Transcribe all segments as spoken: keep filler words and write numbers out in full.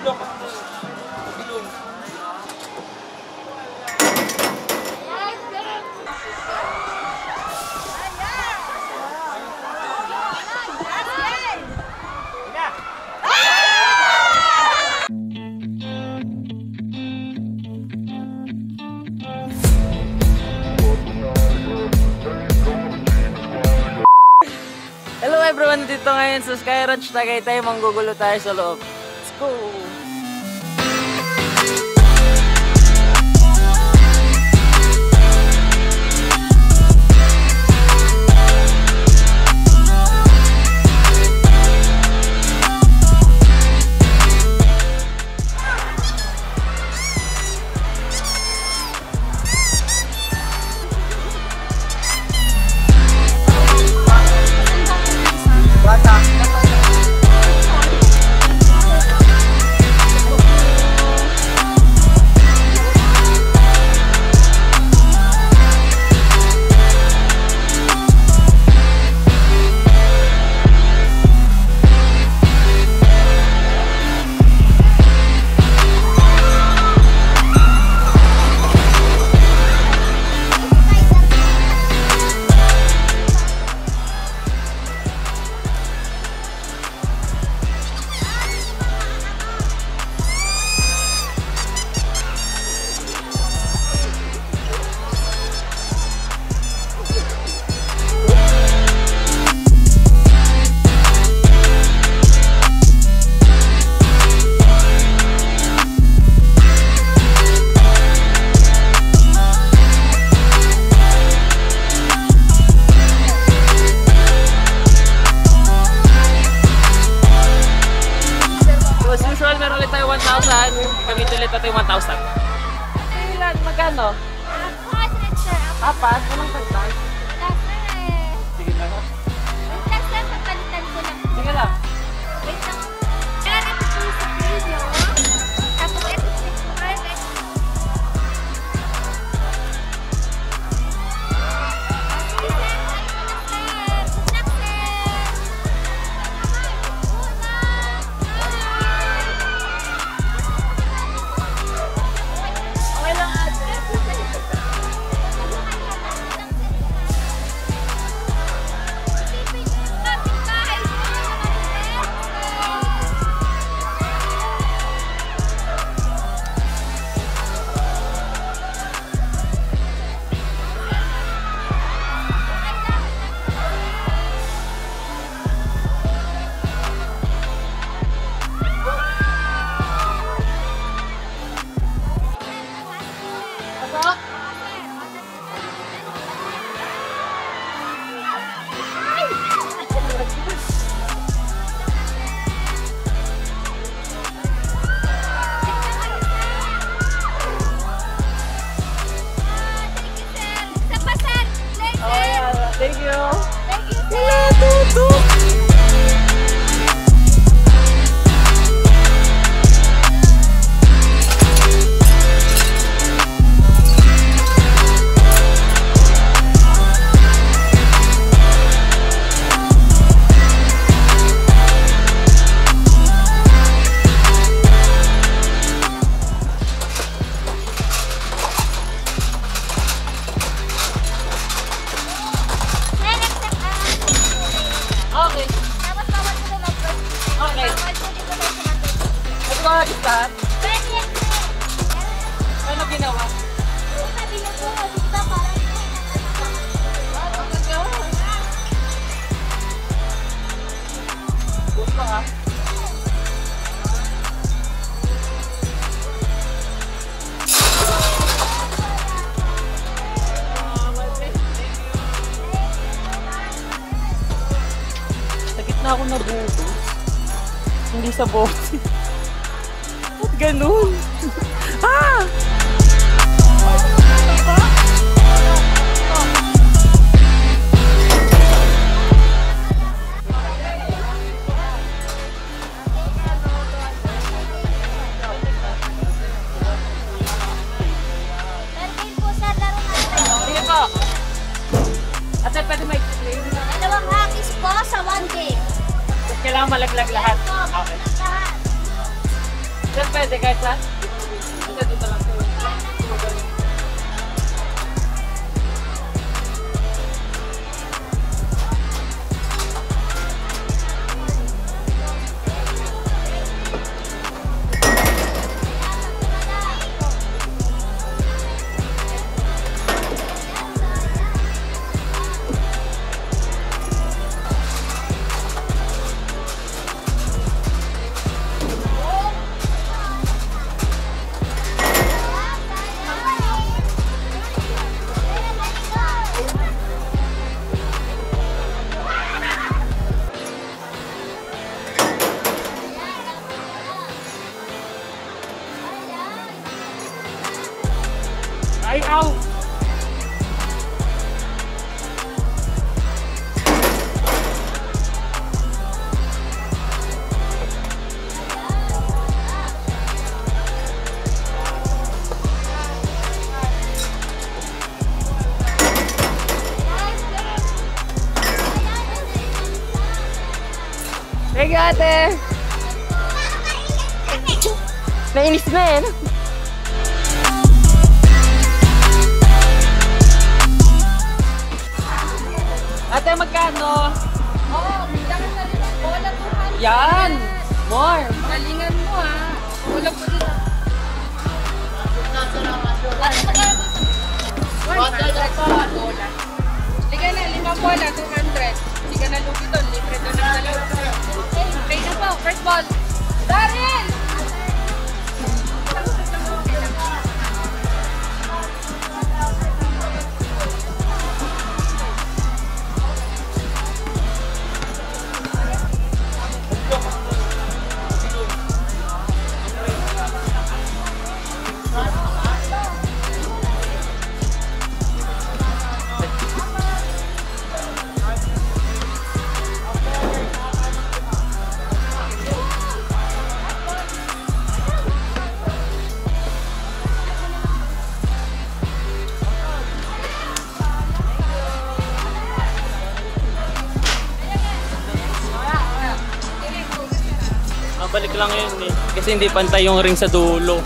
Hello everyone, dito ngayon sa Sky Ranch Tagaytay, manggugulo tayo sa loob. Let's go! Meron ulit tayo one thousand. Kami ulit tayo one thousand. Ilan? Magkano? Apat? Anong tagtag? Sige lang. Last lang, papalitan ko lang. Sige lang. Wait lang. Kaya natin po sa video. Tapos ito six five. Thank you. Thank you, sir. Wala, tutok. Okay. Tapos bawal ko na mag-press. Okay. Bawal ko dito na sa natin. Ito ba lahat? Pwede yan, sir. Ano ginawa? Sabi niyo po, di ba parang gusto ka? Sakit na ako nabuto. Hindi sa bote. Ba't ganun? Ah! Permain po, sir. Laro natin. Sige po. Ate, pwede may explain? Dalawang hakis po sa one game. Kailangan malaglag lahat. Yes po, Okay. lahat. Sir, Pwede kahit sa? Kasi dito lang. Ay, ow! Thank you, ate! Nainis na eh, no? Ate, magkano? Oh, bilangan na rin ang bola two hundred. Yan! More! Galingan mo ha. Bola po dito. one hundred pa bola. Liga na, limang bola, two hundred. Hindi ka na lugi doon, libre doon ang dalawa. Okay, play na po, first ball. Daryl! Balik lang yun eh. Kasi hindi pantay yung ring sa dulo.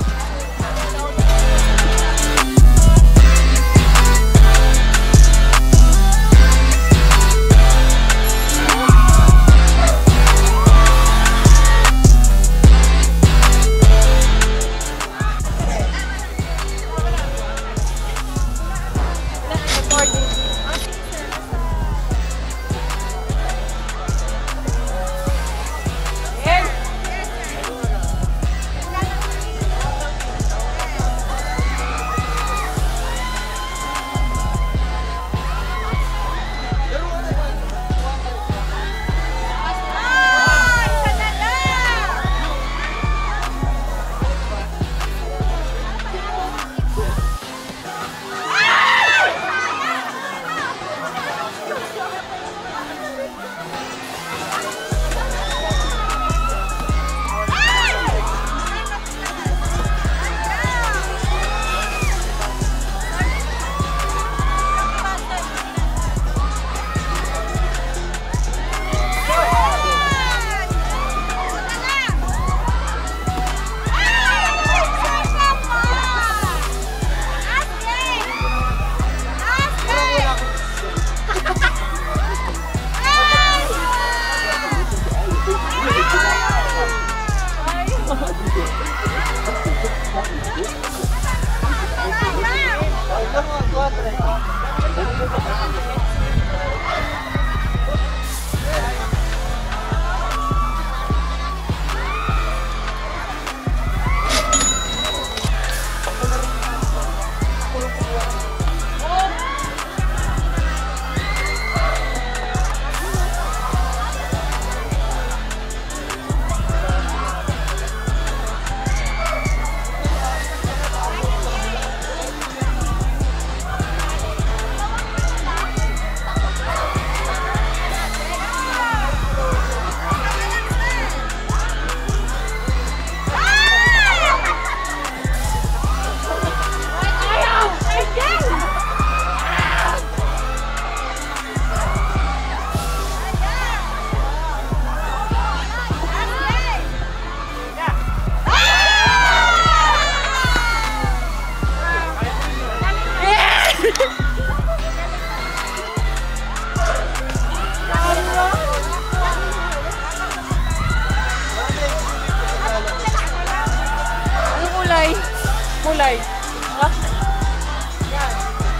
kulay. Kulay. Ah. Yan.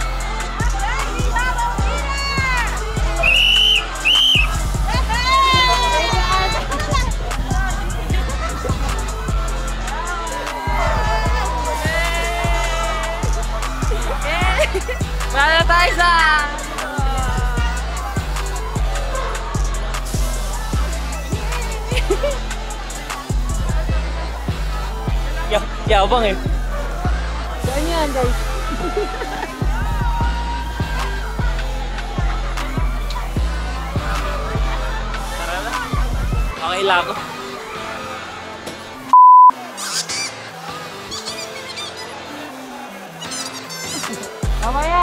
Para tayo sa... Ya, yabang eh. Ganyan guys. Tara na. Okay lang ako. Mamaya.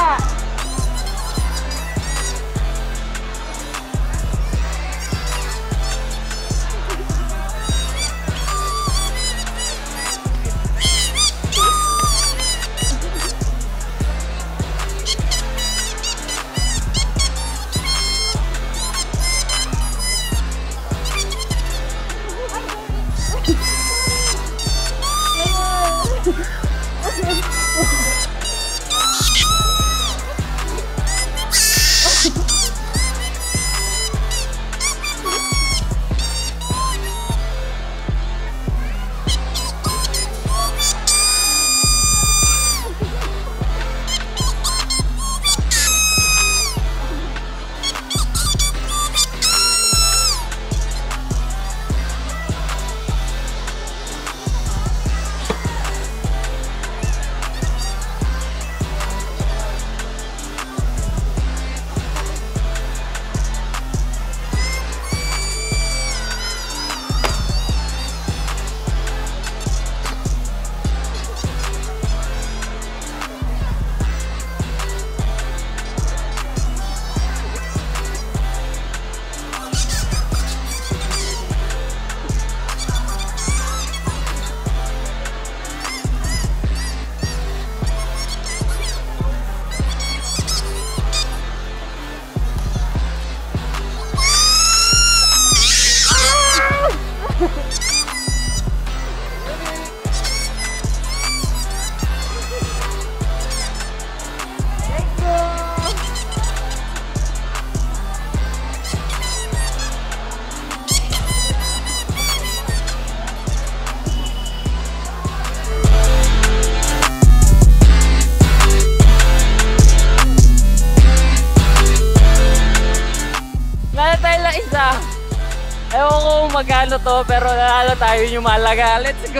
Ewan ko kung magkano to, pero nanalo tayo yung Malaga. Let's go!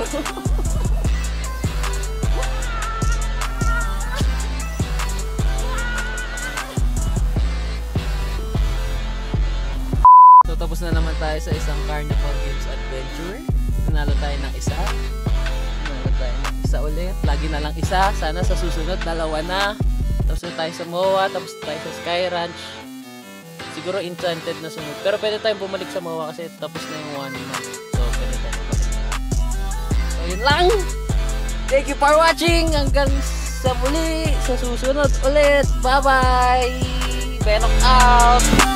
So tapos na naman tayo sa isang Carnival Games Adventure. Nanalo tayo ng isa. Nanalo tayo ng isa ulit. Lagi na lang isa. Sana sa susunod, dalawa na. Tapos na tayo sa M O A, tapos tayo sa Sky Ranch. Siguro enchanted na sunod. Pero pwede tayong bumalik sa M O A kasi tapos na yung one month. So pwede tayong bumalik. So yun lang! Thank you for watching! Hanggang sa muli! Sa susunod ulit! Bye bye! Venom out!